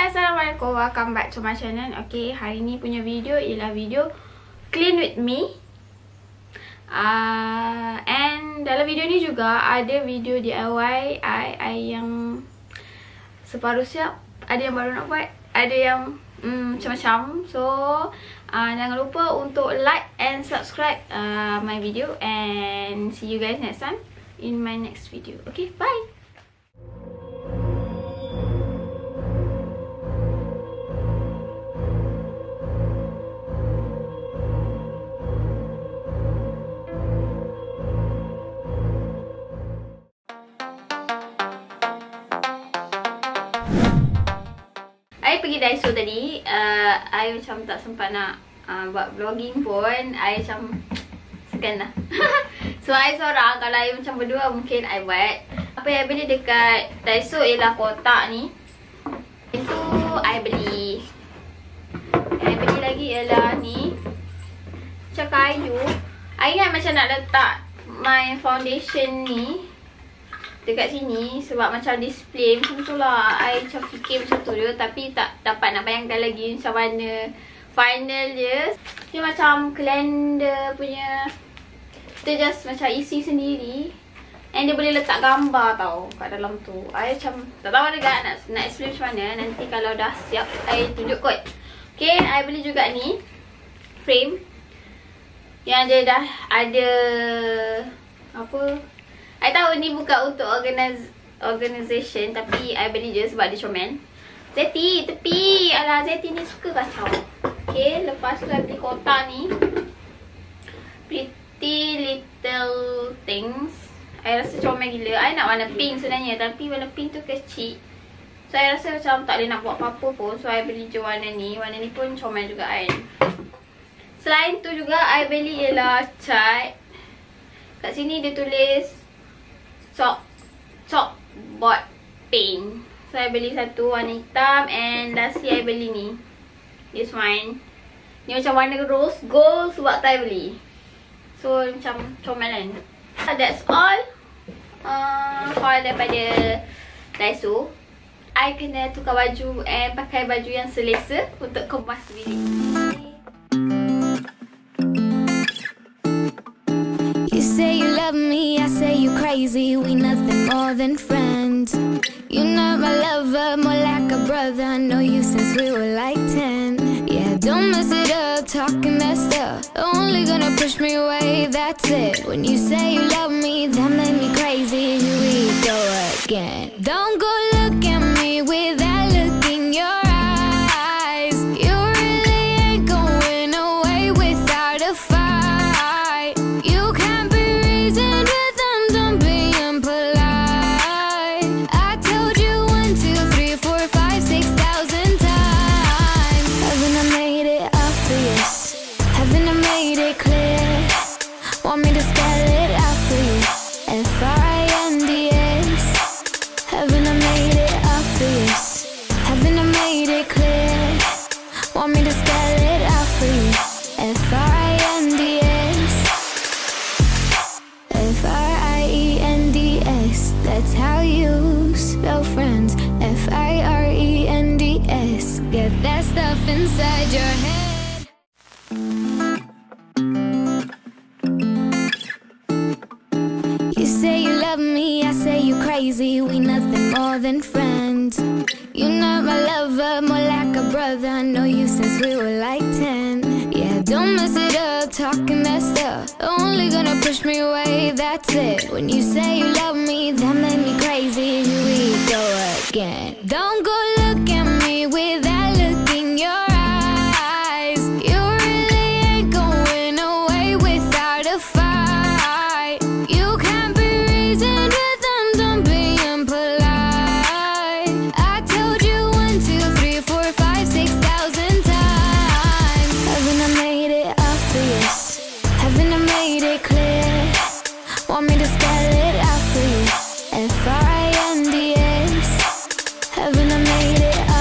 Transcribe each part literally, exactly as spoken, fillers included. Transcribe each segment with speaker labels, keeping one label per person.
Speaker 1: Hai, Assalamualaikum, welcome back to my channel. Okay, hari ni punya video ialah video clean with me. uh, And dalam video ni juga ada video D I Y I, I yang separuh siap, ada yang baru nak buat, ada yang hmm, macam-macam. So uh, jangan lupa untuk like and subscribe uh, my video. And see you guys next time in my next video. Okay, bye. I pergi Daiso tadi, uh, I macam tak sempat nak uh, buat vlogging pun. I macam segan lah. So I seorang, kalau I macam berdua mungkin I buat. Apa yang I beli dekat Daiso ialah kotak ni. Itu I beli. Yang I beli lagi ialah ni, macam kayu. I ingat macam nak letak my foundation ni dekat sini sebab macam display macam tu lah. I macam fikir macam tu je, tapi tak dapat nak bayangkan lagi macam mana final dia. Dia macam calendar punya, kita just macam isi sendiri. And dia boleh letak gambar tau kat dalam tu. I macam tak tahu juga nak, nak explain macam mana. Nanti kalau dah siap, I tunjuk kot. Okay, I beli juga ni frame yang dia dah ada apa, I tahu ni bukan untuk organize, organisation, tapi I beli je sebab dia comel. Zeti, tepi. Alah, Zeti ni suka kacau. Okay, lepas tu I beli kotak ni, Pretty Little Things. I rasa comel gila. I nak warna pink sebenarnya, tapi warna pink tu kecil. So I rasa macam tak boleh nak buat apa-apa pun. So I beli je warna ni. Warna ni pun comel juga kan. Selain tu juga I beli ialah cat. Kat sini dia tulis Chalk, chalkboard paint. So I beli satu warna hitam. And lastly I beli ni, this one. Ni macam warna rose gold sebab I beli. So macam comel kan. That's all uh, haul daripada Daiso. I kena tukar baju and pakai baju yang selesa untuk kemas bilik.
Speaker 2: Love me, I say you crazy, we nothing more than friends. You're not my lover, more like a brother. I know you since we were like ten. Yeah, don't mess it up, talking that stuff, only gonna push me away, that's it. When you say you love me, that made me crazy. Here we go again. Don't go look at me with that look in your eyes. You really ain't going away without a fight. You can't be inside your head. You say you love me, I say you crazy, we nothing more than friends. You're not my lover, more like a brother. I know you since we were like ten. Yeah, don't mess it up, talking that stuff, only gonna push me away, that's it. When you say you love me, that made me crazy. Here we go again. Don't go look at me with that look in your eyes. You really ain't going away without a fight. You can't be reasoned with them, don't be impolite. I told you one, two, three, four, five, six thousand times. Haven't I made it obvious? Haven't I made it clear? Want me to spell it out for you? F R I N D S. Haven't I made it obvious?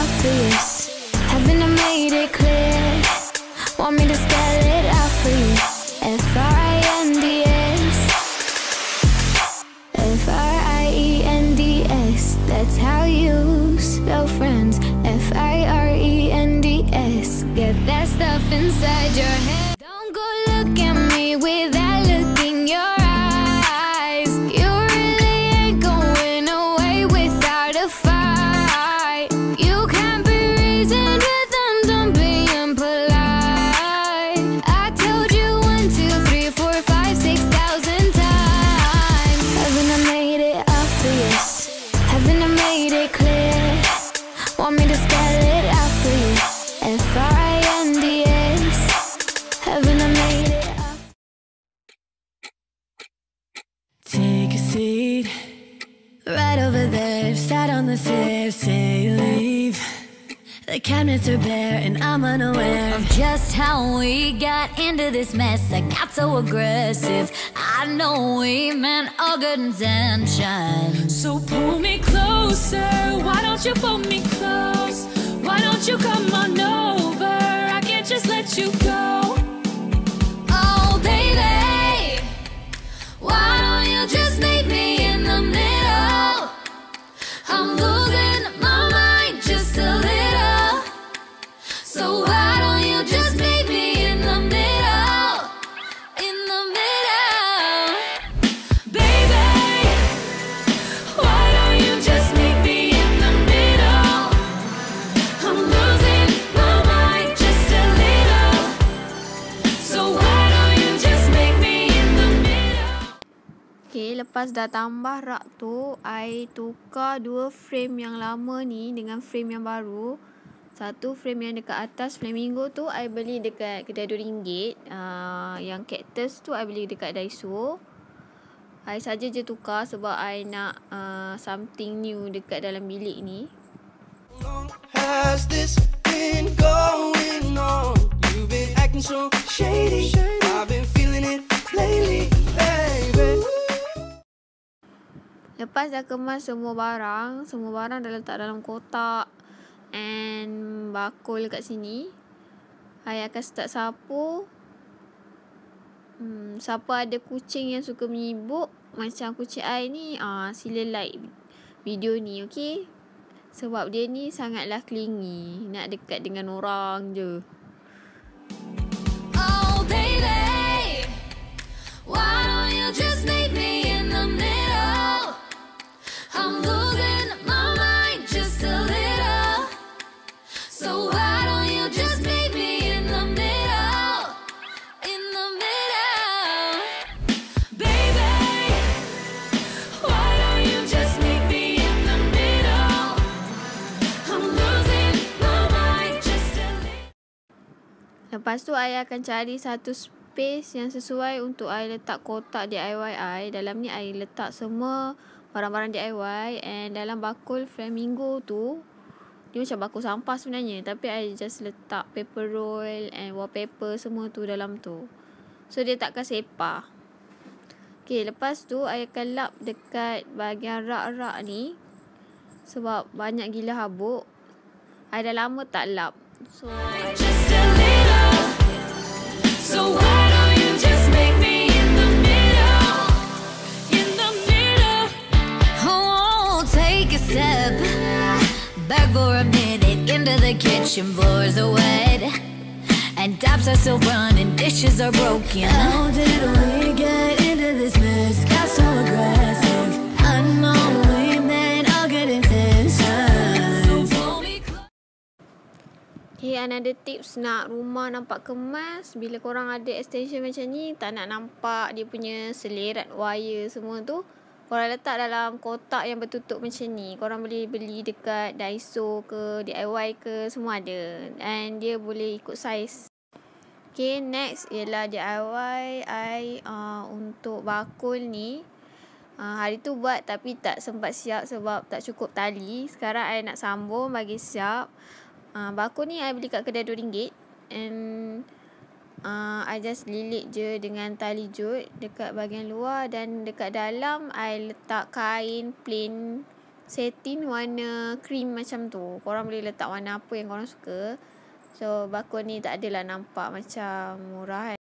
Speaker 2: The cabinets are bare and I'm unaware of just how we got into this mess. I got so aggressive. I know we meant all good intentions.
Speaker 3: So pull me closer. Why don't you pull me close? Why don't you come on over? I can't just let you go.
Speaker 2: Oh baby, why don't you just meet me in the middle? I'm losing my mind just a little. So why don't you just meet me in the middle? In the middle.
Speaker 3: Baby, why don't you just meet me in the middle? I'm losing my mind just a little. So why don't you just meet me in the middle?
Speaker 1: Okay, lepas dah tambah rak tu, I tukar dua frame yang lama ni dengan frame yang baru. Satu frame yang dekat atas flamingo tu I beli dekat kedai dua ringgit. Uh, yang cactus tu I beli dekat Daiso. I saja je tukar sebab I nak uh, something new dekat dalam bilik ni.
Speaker 4: How long has this been going on? You've been acting so shady. I've been feeling it lately, baby.
Speaker 1: Lepas dah kemas semua barang, semua barang dah letak dalam kotak and bakul kat sini, I akan start sapu. Hmm, siapa ada kucing yang suka menyibuk macam kucing I ni, ah, sila like video ni, okay? Sebab dia ni sangatlah clingy, nak dekat dengan orang je.
Speaker 2: Oh baby, why don't you just meet me in the middle? I'm losing my mind just a little. So why don't you just meet me in the middle? In the middle.
Speaker 3: Baby, why don't you just meet me in the middle? I'm losing my mind just a little.
Speaker 1: Lepas tu I akan cari satu space yang sesuai untuk I letak kotak D I Y I. Dalam ni I letak semua barang-barang D I Y, and dalam bakul flamingo tu, dia macam bakul sampah sebenarnya, tapi I just letak paper roll and wallpaper semua tu dalam tu. So dia takkan sepah. Okay, lepas tu I akan lap dekat bahagian rak-rak ni sebab banyak gila habuk. I dah lama tak lap. So I
Speaker 3: Just a little. So why don't you just make me in the middle? In the middle.
Speaker 2: Oh, take a step back for a minute. Into the kitchen, floors are wet and taps are still running, dishes are broken. How did we get into this mess? Got so aggressive. I know we meant all good intentions.
Speaker 3: Pull me close.
Speaker 1: Okay, another tips nak rumah nampak kemas. Bila korang ada extension macam ni, tak nak nampak dia punya selerat wire semua tu, korang letak dalam kotak yang bertutup macam ni. Korang boleh beli dekat Daiso ke, D I Y ke, semua ada. And dia boleh ikut saiz. Okay, next ialah D I Y I uh, untuk bakul ni. Uh, hari tu buat tapi tak sempat siap sebab tak cukup tali. Sekarang I nak sambung bagi siap. Uh, bakul ni I beli kat kedai dua ringgit. And uh, I just lilit je dengan tali jut dekat bahagian luar, dan dekat dalam I letak kain plain satin warna cream macam tu. Korang boleh letak warna apa yang korang suka. So bakul ni tak adalah nampak macam murah kan.